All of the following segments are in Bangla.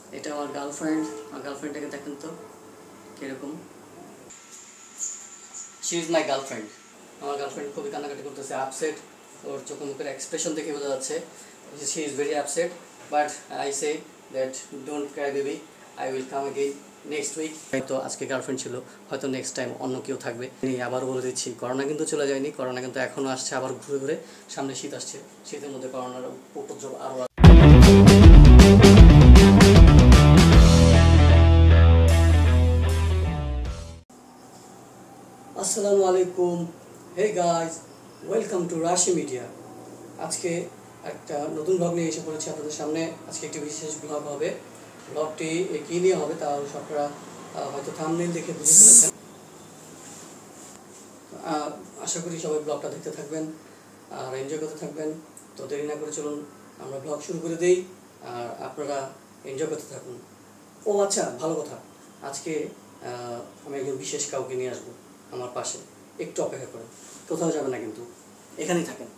এটা আমার গার্লফ্রেন্ড। আমার গার্লফ্রেন্ডটাকে দেখেন তো কিরকম। She is my girlfriend. আমার গার্লফ্রেন্ড খুবই কান্নাকাটি করতেছে, আপসেট। ওর চোখে মুখের এক্সপ্রেশন দেখে বোঝা যাচ্ছে she is very upset. But I say that don't cry baby, I will come again next week. তো আজকে গার্লফ্রেন্ড ছিল, হয়তো নেক্সট টাইম অন্য কেউ থাকবে। আবার বলে দিচ্ছি, করোনা কিন্তু চলে যায়নি, করোনা কিন্তু এখনও আসছে, আবার ঘুরে ঘুরে। সামনে শীত আসছে, শীতের মধ্যে করোনার উপদ্রব আরও। আসসালামু আলাইকুম, hey guys, welcome to Rashi media. আজকে একটা নতুন ব্লগ নিয়ে এসে পড়েছি আপনাদের সামনে। আজকে একটি বিশেষ ব্লগ হবে। ব্লগটি কী নিয়ে হবে তাও আপনারা হয়তো থাম্বনেইল দেখে বুঝে ফেলেছেন। আশা করি সবাই ব্লগটা দেখতে থাকবেন আর এনজয় করতে থাকবেন। তো দেরি না করে চলুন আমরা ব্লগ শুরু করে দেই আর আপনারা এনজয় করতে থাকুন। ও আচ্ছা, ভালো কথা, আজকে আমি একজন বিশেষ কাউকে নিয়ে আসবো আমার পাশে। একটু অপেক্ষা করেন, কোথাও যাবে না কিন্তু, এখানেই থাকেন।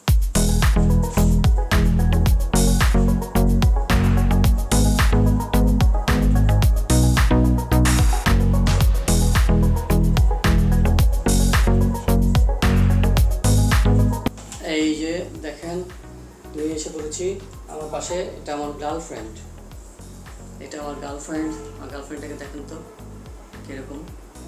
এই যে দেখেন, নিয়ে এসে পড়েছি আমার পাশে। এটা আমার গার্লফ্রেন্ড। এটা আমার গার্লফ্রেন্ড। আমার গার্লফ্রেন্ডটাকে দেখেন তো কিরকম।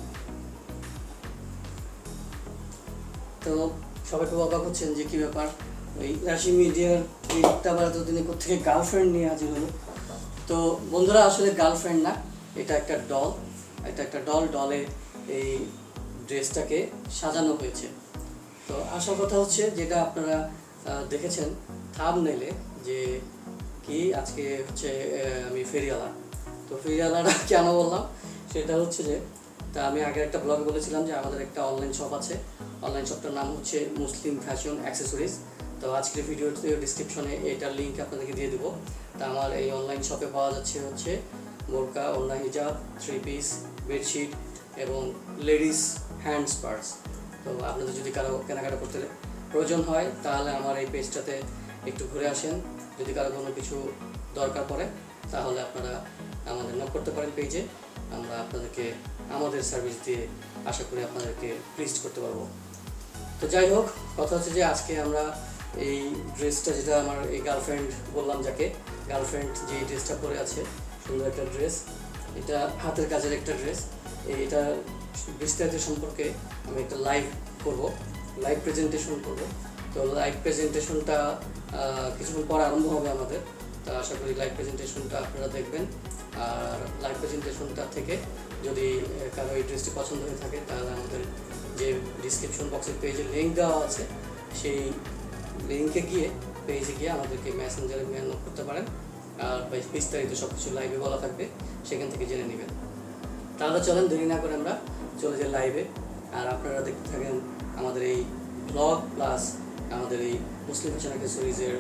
তো সবাই খুব অবাক হচ্ছেন যে কী ব্যাপার, ওই রাশি মিডিয়ার এই আবার এতদিনে কোথেকে গার্লফ্রেন্ড নিয়ে হাজির হলো। তো বন্ধুরা, আসলে গার্লফ্রেন্ড না, এটা একটা ডল। এটা একটা ডলে এই ড্রেসটাকে সাজানো হয়েছে। তো আসল কথা হচ্ছে, যেটা আপনারা দেখেছেন থাম্বনেইলে, যে কি আজকে হচ্ছে আমি ফেরিওয়ালা। তো ফেরিওয়ালাটা কেন বললাম সেটা হচ্ছে যে, তা আমি আগে একটা ব্লগে বলেছিলাম যে আমাদের একটা অনলাইন শপ আছে। অনলাইন শপটার নাম হচ্ছে মুসলিম ফ্যাশন অ্যাক্সেসরিজ। তো আজকের ভিডিওতে ডিসক্রিপশনে এটার লিঙ্ক আপনাদেরকে দিয়ে দেবো। তা আমার এই অনলাইন শপে পাওয়া যাচ্ছে হচ্ছে বোরকা, ওড়না, হিজাব, 3 পিস, বেডশিট এবং লেডিস হ্যান্ডস পার্স। তো আপনাদের যদি কারো কেনাকাটা করতে প্রয়োজন হয় তাহলে আমার এই পেজটাতে একটু ঘুরে আসেন। যদি কারো কোনো কিছু দরকার পড়ে তাহলে আপনারা আমাদের নক করতে পারেন পেজে। আমরা আপনাদেরকে আমাদের সার্ভিস দিয়ে আশা করি আপনাদেরকে প্লিজ করতে পারবো। তো যাই হোক, কথা হচ্ছে যে আজকে আমরা এই ড্রেসটা, যেটা আমার এই গার্লফ্রেন্ড বললাম, যাকে গার্লফ্রেন্ড যে ড্রেসটা পরে আছে, সুন্দর একটা ড্রেস, এটা হাতের কাজের একটা ড্রেস। এটা বিস্তারিত সম্পর্কে আমি একটা লাইভ প্রেজেন্টেশন করব। তো লাইভ প্রেজেন্টেশনটা কিছুক্ষণ পর আরম্ভ হবে আমাদের। তা আশা করি লাইভ প্রেজেন্টেশনটা আপনারা দেখবেন। আর লাইভ প্রেজেন্টেশনটা থেকে যদি কারো এই ড্রেসটি পছন্দ হয়ে থাকে তাহলে আমাদের যে ডিসক্রিপশন বক্সের পেজে লিঙ্ক দেওয়া আছে, সেই লিঙ্কে গিয়ে পেজে গিয়ে আমাদেরকে মেসেঞ্জারে মেল করতে পারেন। আর বিস্তারিত সব কিছু লাইভে বলা থাকবে, সেখান থেকে জেনে নেবেন। তাহলে চলেন দেরি না করে আমরা চলে যাই লাইভে। আর আপনারা দেখতে থাকেন আমাদের এই ব্লগ প্লাস আমাদের এই মুসলিম ফ্যাশন অ্যাক্সেসরিজের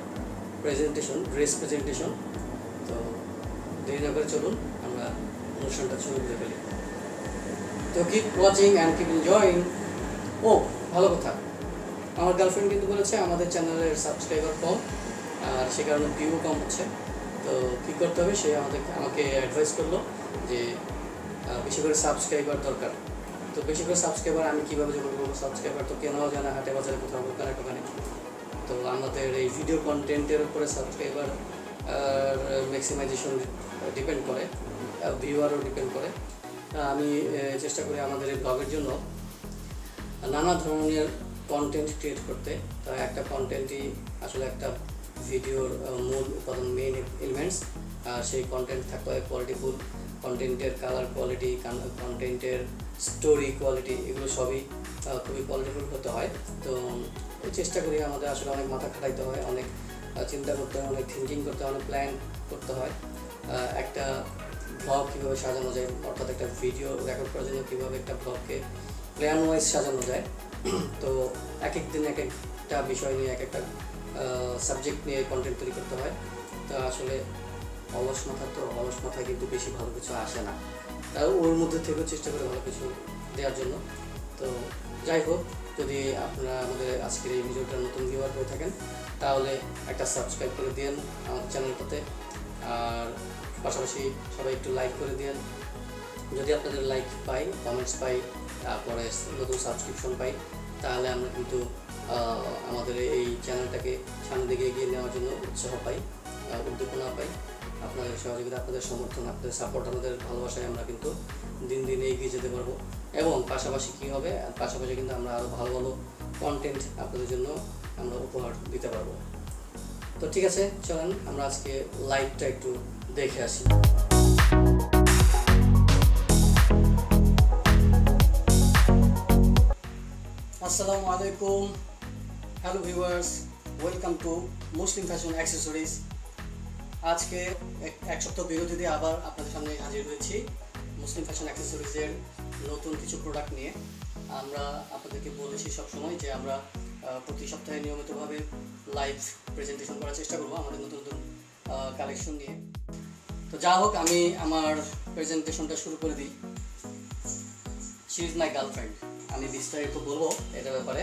ড্রেস প্রেজেন্টেশন। তো দেরি না করে চলুন আমরা অনুষ্ঠানটা শুরু করে ফেলি। তো keep watching and keep enjoying. ও ভালো কথা, আমার গার্লফ্রেন্ড কিন্তু বলেছে আমাদের চ্যানেলের সাবস্ক্রাইবার কম, আর সে কারণে ভিউ কম হচ্ছে। তো কী করতে হবে, সে আমাকে অ্যাডভাইস করলো যে বেশি করে সাবস্ক্রাইবার দরকার। তো বেশি করে সাবস্ক্রাইবার আমি কীভাবে জোগাড় করবো? সাবস্ক্রাইবার তো কেনাও যায় না হাটে বাজারে, কোথাও দোকানে। তো আমাদের এই ভিডিও কন্টেন্টের উপরে সাবস্ক্রাইবার ম্যাক্সিমাইজেশন ডিপেন্ড করে, ভিউয়ারও ডিপেন্ড করে। আমি চেষ্টা করি আমাদের এই ব্লগের জন্য নানা ধরনের কন্টেন্ট ক্রিয়েট করতে। তো একটা কন্টেন্টই আসলে একটা ভিডিওর মূল উপাদান, মেইন এলিমেন্টস। আর সেই কন্টেন্ট থাকতে হয় কোয়ালিটিফুল, কন্টেন্টের কালার কোয়ালিটি, কন্টেন্টের স্টোরি কোয়ালিটি, এগুলো সবই খুবই কোয়ালিটিফুল হতে হয়। তো চেষ্টা করি, আমাদের আসলে অনেক মাথা খাটাইতে হয়, অনেক চিন্তা করতে হয়, অনেক থিঙ্কিং করতে হয়, অনেক প্ল্যান করতে হয়। একটা ব্লগ কীভাবে সাজানো যায়, অর্থাৎ একটা ভিডিও রেকর্ড করার জন্য কীভাবে একটা ব্লগকে প্ল্যান ওয়াইজ সাজানো যায়। তো এক এক দিন এক একটা বিষয় নিয়ে, এক একটা সাবজেক্ট নিয়ে কন্টেন্ট তৈরি করতে হয়। তো আসলে অলস মাথায় কিন্তু বেশি ভালো কিছু আসে না। তাও ওর মধ্যে থেকেও চেষ্টা করে ভালো কিছু দেওয়ার জন্য। তো যাই হোক, যদি আপনারা আমাদের আজকের এই ভিডিওটা নতুন ভিউয়ার হয়ে থাকেন তাহলে একটা সাবস্ক্রাইব করে দিন আমাদের চ্যানেলটাতে। আর পাশাপাশি সবাই একটু লাইক করে দিন। যদি আপনাদের লাইক পাই, কমেন্টস পাই, তারপরে নতুন সাবস্ক্রিপশন পাই, তাহলে আমরা কিন্তু আমাদের এই চ্যানেলটাকে সামনের দিকে এগিয়ে নেওয়ার জন্য উৎসাহ পাই, উদ্দীপনা পাই। আপনাদের সহযোগিতা, আপনাদের সমর্থন, আপনাদের সাপোর্ট, আমাদের ভালোবাসায় আমরা কিন্তু দিন দিন এগিয়ে যেতে পারবো। এবং পাশাপাশি কী হবে, পাশাপাশি কিন্তু আমরা আরও ভালো ভালো কন্টেন্ট আপনাদের জন্য আমরা উপহার দিতে পারবো। তো ঠিক আছে, চলেন আমরা আজকে লাইভটা একটু দেখে আসি। আসসালামু আলাইকুম, hello viewers, welcome to Muslim fashion accessories. আজকে এক সপ্তাহ বিরতি দিয়ে আবার আপনাদের সামনে হাজির হয়েছি মুসলিম ফ্যাশন অ্যাক্সেসরিজের নতুন কিছু প্রোডাক্ট নিয়ে। আমরা আপনাদেরকে বলেছি সবসময় যে আমরা প্রতি সপ্তাহে নিয়মিতভাবে লাইভ প্রেজেন্টেশন করার চেষ্টা করবো আমাদের নতুন নতুন কালেকশন নিয়ে। তো যা হোক, আমি আমার প্রেজেন্টেশনটা শুরু করে দিই। She is my girlfriend. আমি বিস্তারিত বলবো এটার ব্যাপারে।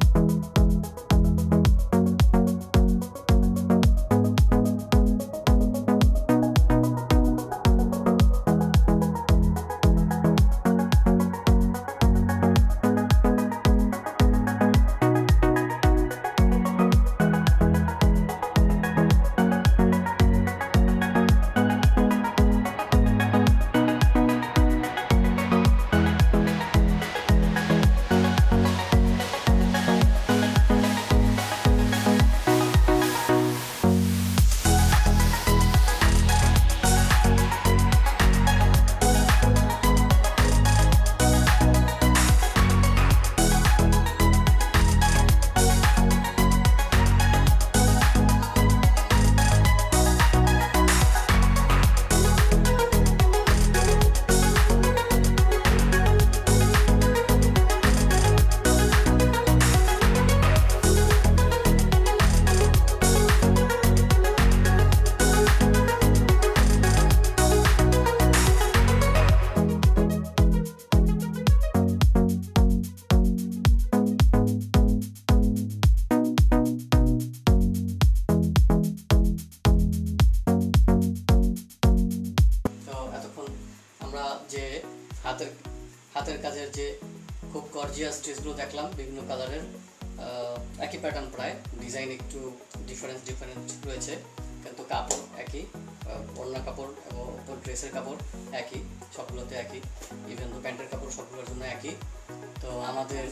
যে হাতের কাজের যে খুব গর্জিয়াস ড্রেসগুলো দেখলাম, বিভিন্ন কালারের, একই প্যাটার্ন, প্রায় ডিজাইন একটু ডিফারেন্ট রয়েছে, কিন্তু কাপড় একই, ওড়না কাপড় এবং ড্রেসের কাপড় একই, সবগুলোতে একই, ইভেন তো প্যান্টের কাপড় সবগুলোর জন্য একই। তো আমাদের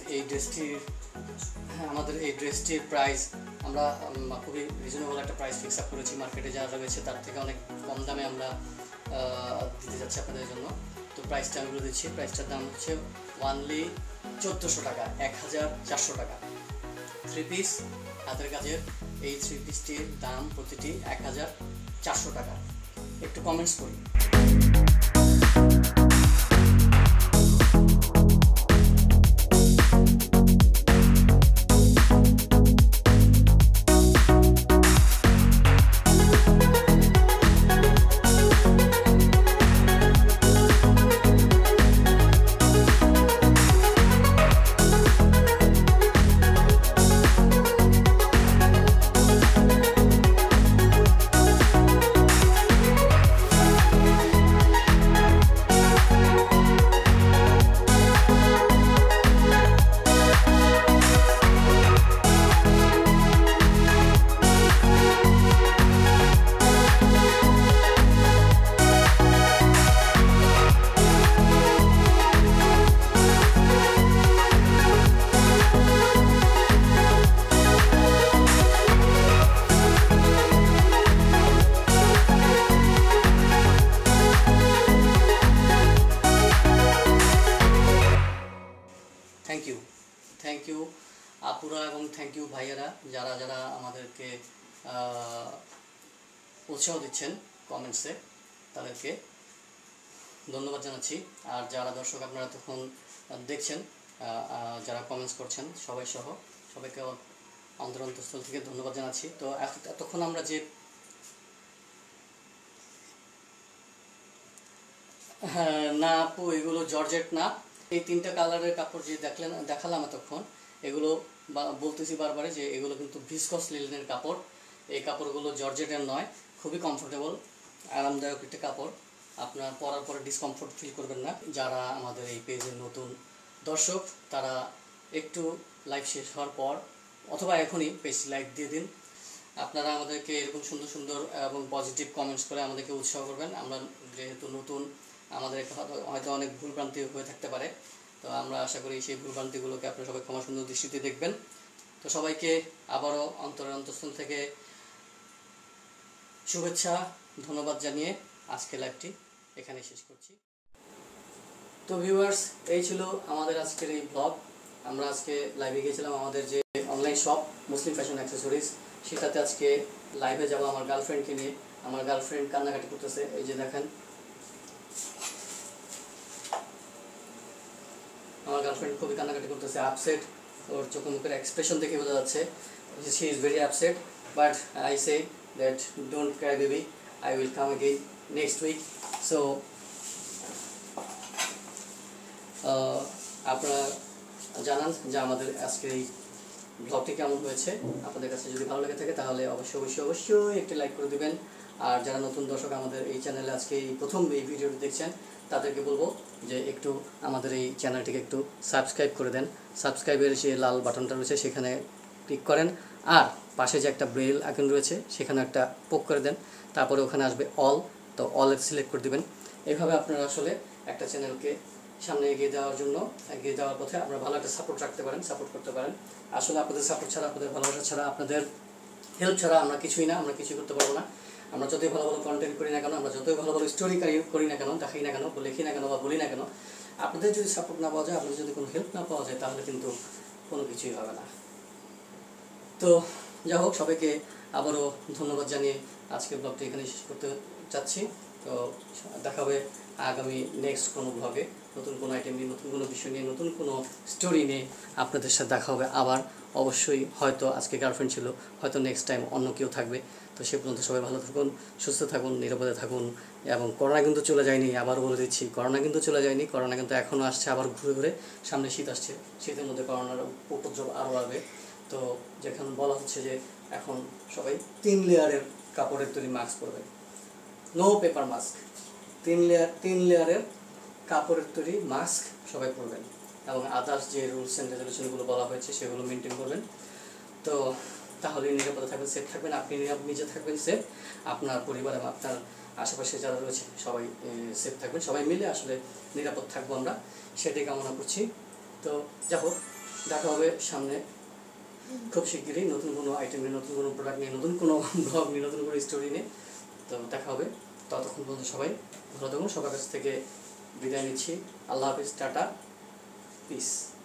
এই ড্রেসটির প্রাইস আমরা খুবই রিজনেবল একটা প্রাইস ফিক্স আপ করেছি। মার্কেটে যা রয়েছে তার থেকে অনেক কম দামে আমরা দিতে যাচ্ছি আপনাদের জন্য। তো প্রাইসটা আমি বলে দিচ্ছি। প্রাইসটার দাম হচ্ছে অনলি 1400 টাকা, 1400 টাকা। 3 পিস হাতের কাজের এই 3 পিসটির দাম প্রতিটি 1400 টাকা। একটু কমেন্টস করি। থ্যাংক ইউ আপুরা এবং থ্যাংক ইউ ভাইয়েরা, যারা যারা আমাদেরকে উৎসাহ দিচ্ছেন কমেন্টসে, তাদেরকে ধন্যবাদ জানাচ্ছি। আর যারা দর্শক আপনারা তখন দেখছেন, যারা কমেন্টস করছেন, সবাইকে অন্তরস্থল থেকে ধন্যবাদ জানাচ্ছি। তো এতক্ষণ আমরা যে না আপু, এগুলো জর্জেট না, এই 3টা কালারের কাপড় যে দেখালাম এতক্ষণ, এগুলো বলতেছি বারবারে যে এগুলো কিন্তু ভিসকস লিনেনের কাপড়। এই কাপড়গুলো জর্জেটের নয়, খুবই কমফোর্টেবল, আরামদায়ক একটা কাপড়, আপনার পরার পরে ডিসকমফোর্ট ফিল করবেন না। যারা আমাদের এই পেজের নতুন দর্শক তারা একটু লাইভ শেষ হওয়ার পর অথবা এখনই পেজ লাইক দিয়ে দিন। আপনারা আমাদেরকে এরকম সুন্দর সুন্দর এবং পজিটিভ কমেন্টস করে আমাদেরকে উৎসাহ করবেন। আমরা যেহেতু নতুন, আমাদের হয়তো অনেক ভুলভ্রান্তি হয়ে থাকতে পারে, তো আমরা আশা করি সেই ভুলভ্রান্তিগুলোকে আপনারা সবাই ক্ষমা সুন্দর দৃষ্টিতে দেখবেন। তো সবাইকে আবারও অন্তরের অন্তঃস্থল থেকে শুভেচ্ছা, ধন্যবাদ জানিয়ে আজকে লাইভটি এখানে শেষ করছি। তো ভিউয়ার্স, এই ছিল আমাদের আজকের এই ব্লগ। আমরা আজকে লাইভে গিয়েছিলাম আমাদের যে online shop Muslim fashion accessories, সেটাতে আজকে লাইভে যাব আমার গার্লফ্রেন্ডকে নিয়ে। আমার গার্লফ্রেন্ড কান্নাকাটি করতেছে, এই যে দেখেন আমার গার্লফ্রেন্ড খুবই কান্নাকাটি করতেছে, আপসেট। ওর চোখ মুখের এক্সপ্রেশন দেখে বোঝা যাচ্ছে she is very upset. But I say that don't cry baby, I will come again next week. So আপনারা জানান যে আমাদের আজকের এই ব্লগটি কেমন হয়েছে। আপনাদের কাছে যদি ভালো লেগে থাকে তাহলে অবশ্যই অবশ্যই অবশ্যই একটি লাইক করে দেবেন। আর যারা নতুন দর্শক আমাদের এই চ্যানেলে আজকে এই প্রথম এই ভিডিওটি দেখছেন, তাদেরকে বলবো যে একটু আমাদের এই চ্যানেলটিকে একটু সাবস্ক্রাইব করে দেন। সাবস্ক্রাইবের যে লাল বাটনটা রয়েছে সেখানে ক্লিক করেন, আর পাশে যে একটা বেল আইকন রয়েছে সেখানে একটা পোক করে দেন, তারপরে ওখানে আসবে অল, তো অল সিলেক্ট করে দেবেন। এইভাবে আপনারা আসলে একটা চ্যানেলকে সামনে এগিয়ে দেওয়ার জন্য, এগিয়ে দেওয়ার পথে আপনারা ভালো একটা সাপোর্ট রাখতে পারেন, সাপোর্ট করতে পারেন। আসলে আপনাদের সাপোর্ট ছাড়া, আপনাদের ভালোবাসা ছাড়া, আপনাদের হেল্প ছাড়া আমরা কিছুই না, আমরা কিছুই করতে পারবো না। আমরা যতই ভালো ভালো কন্টেন্ট করি না কেন, আমরা যতই ভালো ভালো স্টোরি করি না কেন, দেখাই না কেন, লিখি না কেন বা বলি না কেন, আপনাদের যদি সাপোর্ট না পাওয়া যায়, আপনাদের যদি কোনো হেল্প না পাওয়া যায়, তাহলে কিন্তু কোনো কিছুই হবে না। তো যা হোক, সবাইকে আবারও ধন্যবাদ জানিয়ে আজকের ব্লগটি এখানে শেষ করতে চাচ্ছি। তো দেখা হবে আগামী নেক্সট কোনো ব্লগে, নতুন কোনো আইটেম নিয়ে, নতুন কোনো বিষয় নিয়ে, নতুন কোনো স্টোরি নিয়ে আপনাদের সাথে দেখা হবে আবার। অবশ্যই হয়তো আজকে গার্লফ্রেন্ড ছিল, হয়তো নেক্সট টাইম অন্য কেউ থাকবে। তো সে পর্যন্ত সবাই ভালো থাকুন, সুস্থ থাকুন, নিরাপদে থাকুন। এবং করোনা কিন্তু চলে যায়নি, আবার বলে দিচ্ছি, করোনা কিন্তু চলে যায়নি। করোনা কিন্তু এখনও আসছে, আবার ঘুরে ঘুরে। সামনে শীত আসছে, শীতের মধ্যে করোনার উপদ্রব আরও বাড়বে। তো যেখানে বলা হচ্ছে যে এখন সবাই 3 লেয়ারের কাপড়ের তৈরি মাস্ক পরবে, নো পেপার মাস্ক, 3 লেয়ারের কাপড়ের তৈরি মাস্ক সবাই পরবেন। এবং আদার্স যে রুলস অ্যান্ড রেজুলেশনগুলো বলা হয়েছে সেগুলো মেনটেন করবেন। তো তাহলে নিরাপদে থাকবেন, সেফ থাকবেন, আপনি নিজে থাকবেন সেফ, আপনার পরিবার এবং আপনার আশেপাশে যারা রয়েছে সবাই সেফ থাকবেন। সবাই মিলে আসলে নিরাপদ থাকবো, আমরা সেটাই কামনা করছি। তো যা হোক, দেখা হবে সামনে খুব শিগগিরই নতুন কোনো আইটেম নিয়ে, নতুন কোনো প্রোডাক্ট নিয়ে, নতুন কোনো ব্লগ নিয়ে, নতুন কোনো স্টোরি নিয়ে। তো দেখা হবে, ততক্ষণ পর্যন্ত সবাই ভালো থাকুন। সবার কাছ থেকে বিদায় নিচ্ছি। আল্লাহ হাফিজ, টাটা, পিস।